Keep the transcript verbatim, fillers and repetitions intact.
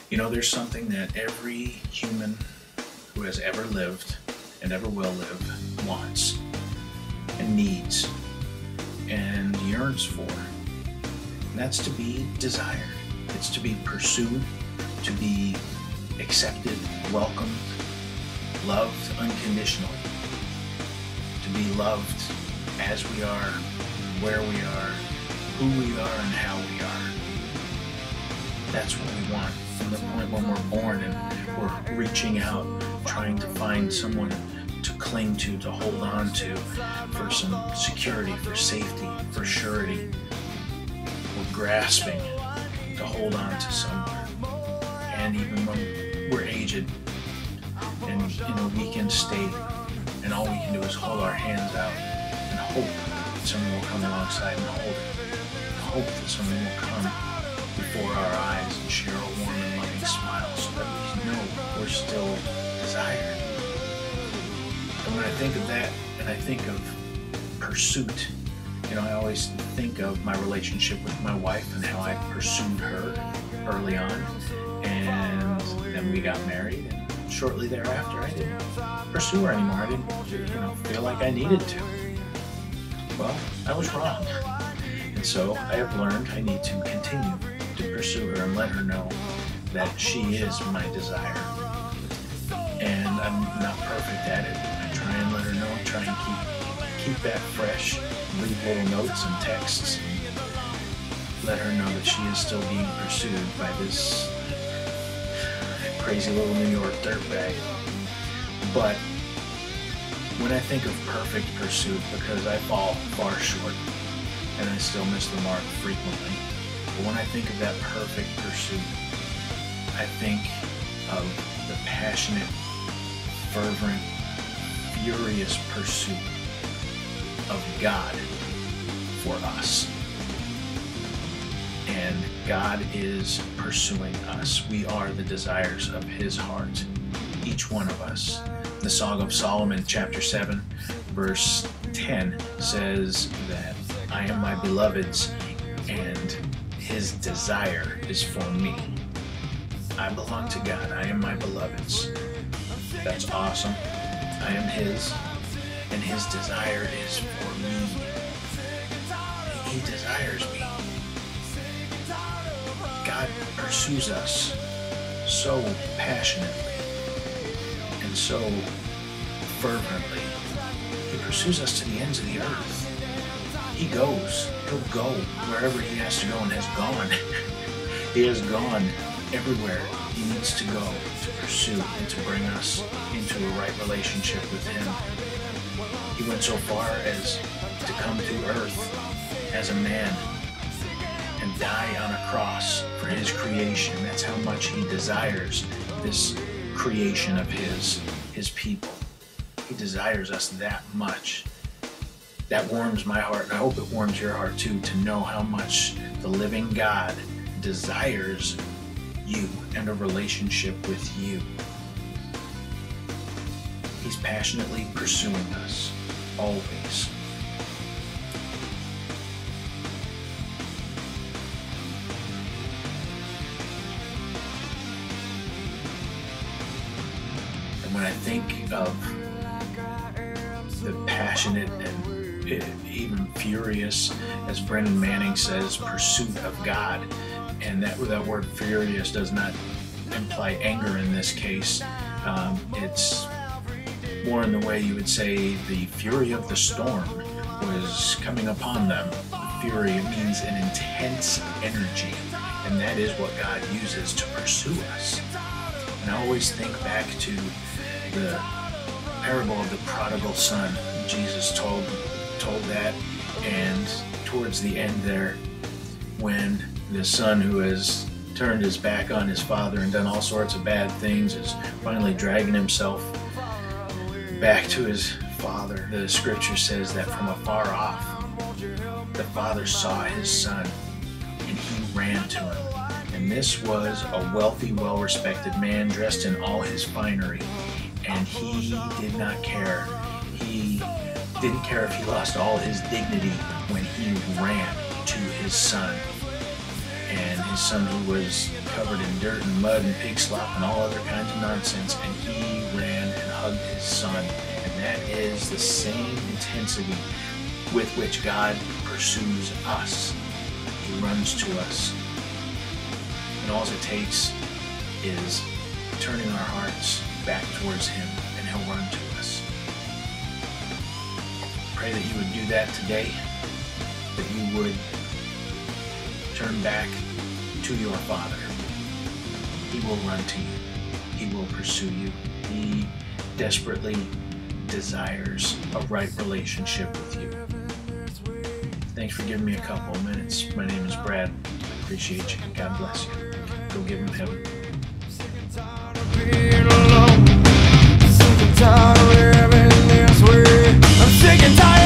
You know, there's something that every human who has ever lived and ever will live wants and needs and yearns for. And that's to be desired. It's to be pursued, to be accepted, welcomed, loved unconditionally, to be loved as we are, where we are, who we are, and how we are. That's what we want from the point when we're born and we're reaching out, trying to find someone to cling to, to hold on to for some security, for safety, for surety. We're grasping to hold on to someone. And even when we're aged and in a weakened state, and all we can do is hold our hands out and hope that someone will come alongside and hold it. And hope that someone will come before our eyes and share a warm and loving smile so that we know we're still desired. And when I think of that, and I think of pursuit, you know, I always think of my relationship with my wife and how I pursued her early on, and then we got married, and shortly thereafter I didn't pursue her anymore. I didn't, you know, feel like I needed to. Well, I was wrong. And so I have learned I need to continue to pursue her and let her know that she is my desire. And I'm not perfect at it. I try and let her know, I try and keep keep that fresh, leave little notes and texts, and let her know that she is still being pursued by this crazy little New York dirtbag. But when I think of perfect pursuit, because I fall far short and I still miss the mark frequently, but when I think of that perfect pursuit, I think of the passionate, fervent, furious pursuit of God for us. And God is pursuing us. We are the desires of His heart, each one of us. The Song of Solomon, chapter seven, verse ten says that I am my beloved's and His desire is for me. I belong to God. I am my beloved's. That's awesome. I am His, and His desire is for me. He desires me. God pursues us so passionately and so fervently. He pursues us to the ends of the earth. He goes. He'll go wherever He has to go and has gone. He has gone everywhere He needs to go to pursue and to bring us into a right relationship with Him. He went so far as to come to earth as a man and die on a cross for His creation. That's how much He desires this creation of His, His people. He desires us that much. That warms my heart, and I hope it warms your heart too, to know how much the living God desires you and a relationship with you. He's passionately pursuing us, always. And when I think of the passionate and even furious, as Brennan Manning says, pursuit of God, and that, that word furious does not imply anger in this case. Um, it's more in the way you would say the fury of the storm was coming upon them. Fury means an intense energy, and that is what God uses to pursue us. And I always think back to the parable of the prodigal son. Jesus told told that, and towards the end there, when the son who has turned his back on his father and done all sorts of bad things is finally dragging himself back to his father, the scripture says that from afar off, the father saw his son and he ran to him. And this was a wealthy, well-respected man dressed in all his finery, and he did not care. He didn't care if he lost all his dignity when he ran to his son. and his son who was covered in dirt and mud and pig slop and all other kinds of nonsense, and he ran and hugged his son. And that is the same intensity with which God pursues us. He runs to us. And all it takes is turning our hearts back towards him, and he'll run to us. Pray that you would do that today, that you would turn back to your Father. He will run to you. He will pursue you. He desperately desires a right relationship with you. Thanks for giving me a couple of minutes. My name is Brad. I appreciate you. God bless you. Go give him heaven. I'm sick and tired.